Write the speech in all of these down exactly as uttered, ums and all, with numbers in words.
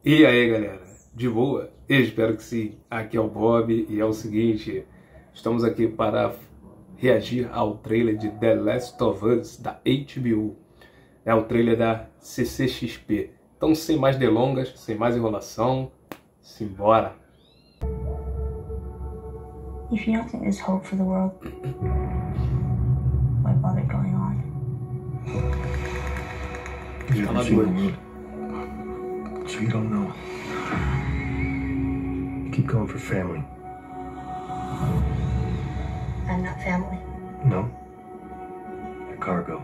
E aí, galera, de boa? Eu espero que sim. Aqui é o Bob e é o seguinte, estamos aqui para reagir ao trailer de The Last of Us da H B O. É o trailer da C C X P. Então, sem mais delongas, sem mais enrolação, simbora! If you don't think there's hope for the world, why bother going on? You've never seen the world, so you don't know. You keep going for family. I'm not family. No? You're cargo.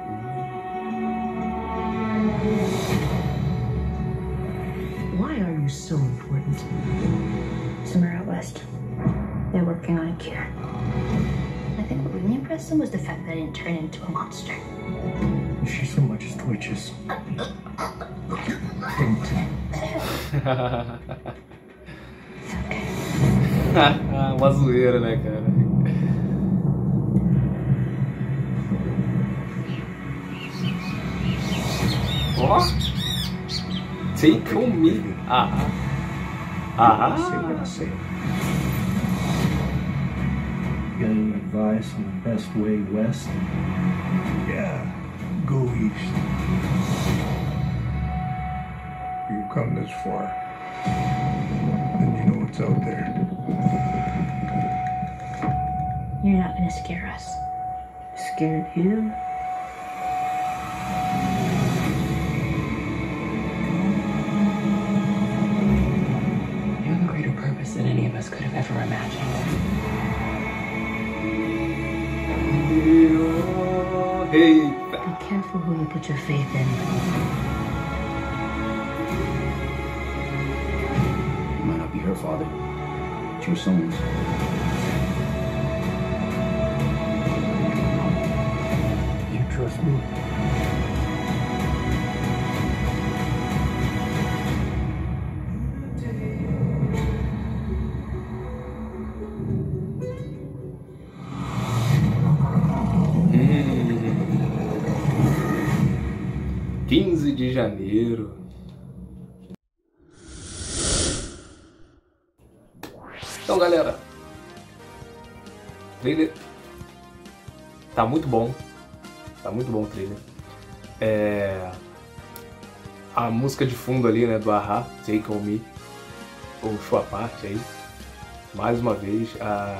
Why are you so important? Somewhere out west, they're working on a cure. I think what really impressed them was the fact that I didn't turn into a monster. If she so much as twitches. Uma zoeira, né, cara? Ó! Take on me! Ah! Ah! Say what I say. You got any advice on the best way west? Yeah, go east. You've come this far, then you know what's out there. You're not gonna scare us. Scared him? You have a greater purpose than any of us could have ever imagined. Eita! Be careful who you put your faith in. You might not be her father, but your son's. You trust me? quinze de janeiro. Então, galera, o trailer tá muito bom, tá muito bom o trailer. É... A música de fundo ali, né, do A-ha, Take On Me, ou sua parte aí, mais uma vez, a...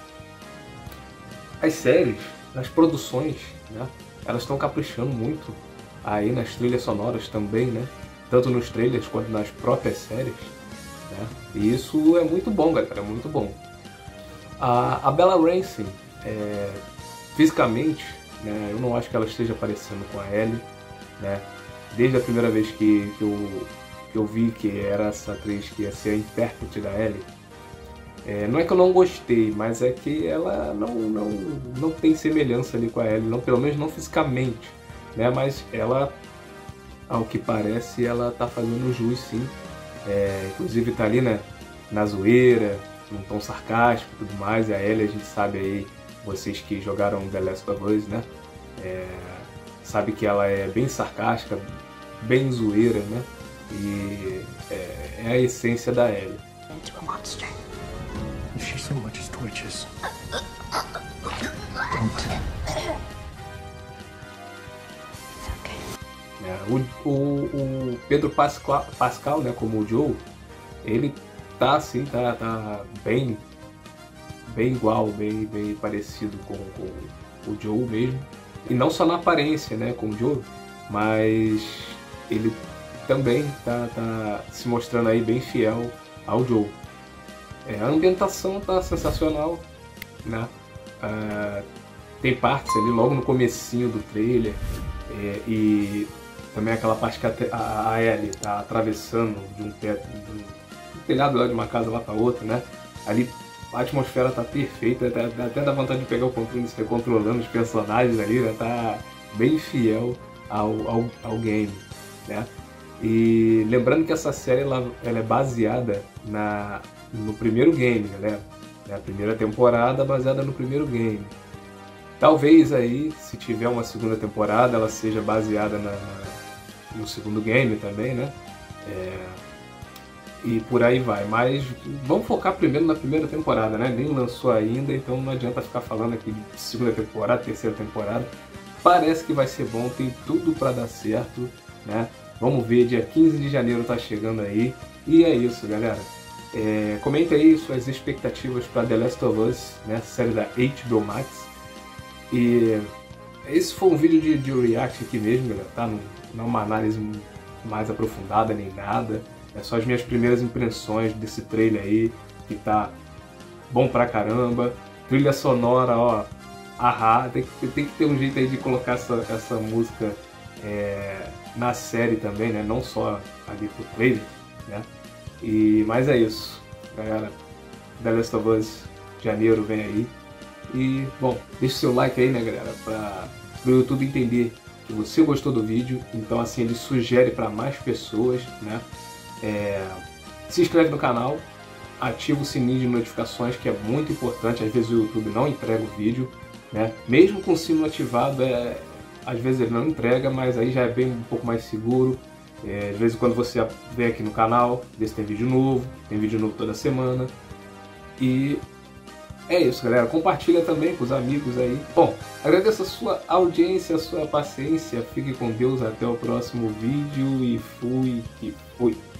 as séries, as produções, né, elas estão caprichando muito aí nas trilhas sonoras também, né, tanto nos trailers quanto nas próprias séries. Né? E isso é muito bom, galera, é muito bom. A, a Bella Ramsey, é, fisicamente, né, eu não acho que ela esteja parecendo com a Ellie, né? Desde a primeira vez que, que, eu, que eu vi que era essa atriz que ia ser a intérprete da Ellie, é, não é que eu não gostei, mas é que ela não, não, não tem semelhança ali com a Ellie, não, pelo menos não fisicamente, né? Mas ela, ao que parece, ela tá fazendo jus, sim. É, inclusive tá ali, né, na zoeira, num tom sarcástico e tudo mais. E a Ellie, a gente sabe aí, vocês que jogaram The Last of Us, né, é, sabe que ela é bem sarcástica, bem zoeira, né, e é, é a essência da Ellie. Into a monster. If she so much as twitches. É, o, o, o Pedro Pascal, Pascal, né, como o Joe, ele tá assim, tá, tá bem, bem igual, bem, bem parecido com, com o Joe mesmo. E não só na aparência, né, com o Joe, mas ele também tá, tá se mostrando aí bem fiel ao Joe. É, a ambientação tá sensacional, né? Ah, tem partes ali logo no comecinho do trailer, é, e também aquela parte que a, a Ellie tá atravessando de um, pé, de um telhado lá de uma casa lá para outra, né? Ali a atmosfera tá perfeita, até, até dá vontade de pegar o controle e sair controlando os personagens ali, né? Tá bem fiel ao, ao, ao game, né? E lembrando que essa série ela, ela é baseada na, no primeiro game, né? A primeira temporada baseada no primeiro game. Talvez aí, se tiver uma segunda temporada, ela seja baseada na, no segundo game também, né? É, e por aí vai. Mas vamos focar primeiro na primeira temporada, né? Nem lançou ainda, então não adianta ficar falando aqui de segunda temporada, terceira temporada. Parece que vai ser bom, tem tudo para dar certo, né? Vamos ver, dia quinze de janeiro tá chegando aí. E é isso, galera. É, comenta aí suas expectativas para The Last of Us, né? Série da H B O Max. E esse foi um vídeo de, de react aqui mesmo, galera, tá? Não, não é uma análise mais aprofundada nem nada. É só as minhas primeiras impressões desse trailer aí, que tá bom pra caramba. Trilha sonora, ó, ahá. Tem que, tem que ter um jeito aí de colocar essa, essa música é, na série também, né? Não só ali pro trailer, né? E, mas é isso, galera. The Last of Us, janeiro vem aí. E, bom, deixa o seu like aí, né, galera? Pra o YouTube entender que você gostou do vídeo. Então, assim, ele sugere para mais pessoas, né? É, se inscreve no canal, ativa o sininho de notificações, que é muito importante. Às vezes o YouTube não entrega o vídeo, né? Mesmo com o sino ativado, é, às vezes ele não entrega, mas aí já é bem um pouco mais seguro. É, de vez em quando você vem aqui no canal, vê se tem vídeo novo, tem vídeo novo toda semana. E é isso, galera. Compartilha também com os amigos aí. Bom, agradeço a sua audiência, a sua paciência. Fique com Deus. Até o próximo vídeo. E fui que fui.